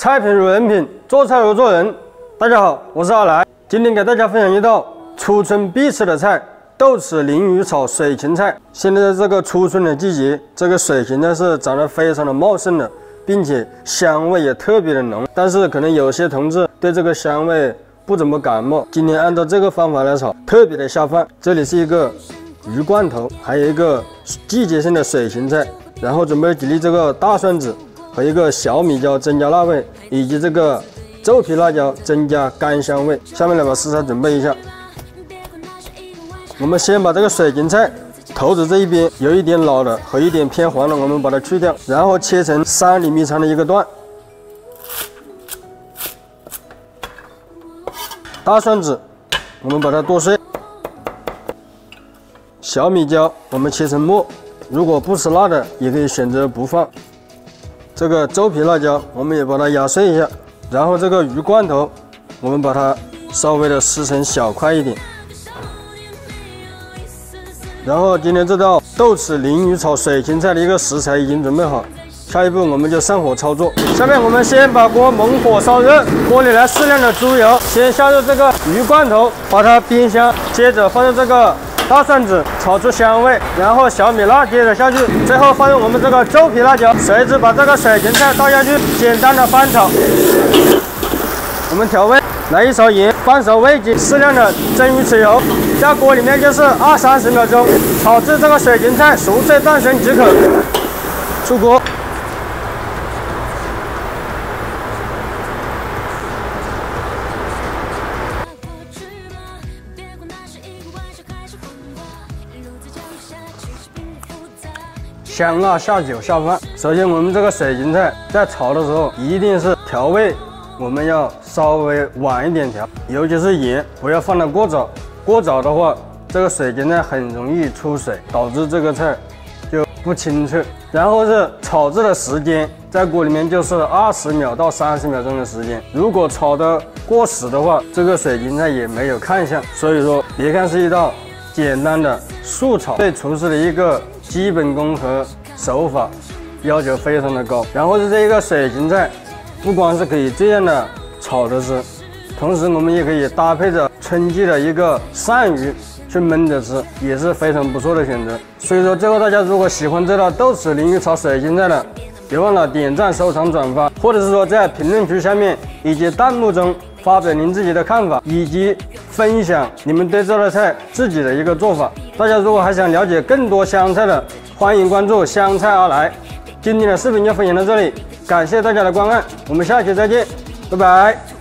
菜品如人品，做菜如做人。大家好，我是阿来，今天给大家分享一道初春必吃的菜——豆豉鲮鱼炒水芹菜。现在这个初春的季节，这个水芹呢是长得非常的茂盛的，并且香味也特别的浓。但是可能有些同志对这个香味不怎么感冒，今天按照这个方法来炒，特别的下饭。这里是一个鱼罐头，还有一个季节性的水芹菜，然后准备几粒这个大蒜子和一个小米椒增加辣味，以及这个皱皮辣椒增加干香味。下面来把食材准备一下。我们先把这个水芹菜头子这一边有一点老的和一点偏黄的，我们把它去掉，然后切成3厘米长的一个段。大蒜子我们把它剁碎，小米椒我们切成末，如果不吃辣的也可以选择不放。这个周皮辣椒我们也把它压碎一下，然后这个鱼罐头我们把它稍微的撕成小块一点。然后今天这道豆豉鲮鱼炒水芹菜的一个食材已经准备好，下一步我们就上火操作。下面我们先把锅猛火烧热，锅里来适量的猪油，先下入这个鱼罐头，把它煸香，接着放入这个大蒜子炒出香味，然后小米辣接着下去，最后放入我们这个周皮辣椒，随之把这个水芹菜倒下去，简单的翻炒。我们调味，来一勺盐，半勺味精，适量的蒸鱼豉油，下锅里面就是20-30秒钟，炒至这个水芹菜熟脆断生即可。出锅。香辣下酒下饭。首先，我们这个水芹菜在炒的时候，一定是调味，我们要稍微晚一点调，尤其是盐不要放得过早。过早的话，这个水芹菜很容易出水，导致这个菜就不清脆。然后是炒制的时间，在锅里面就是20秒到30秒钟的时间。如果炒得过时的话，这个水芹菜也没有看相。所以说，别看是一道简单的素炒，对厨师的一个基本功和手法要求非常的高。然后是这一个水芹菜，不光是可以这样的炒着吃，同时我们也可以搭配着春季的一个鳝鱼去焖着吃，也是非常不错的选择。所以说，最后大家如果喜欢这道豆豉鲮鱼炒水芹菜的，别忘了点赞、收藏、转发，或者是说在评论区下面以及弹幕中发表您自己的看法，以及分享你们对这道菜自己的一个做法。大家如果还想了解更多湘菜的，欢迎关注湘菜阿来。今天的视频就分享到这里，感谢大家的观看，我们下期再见，拜拜。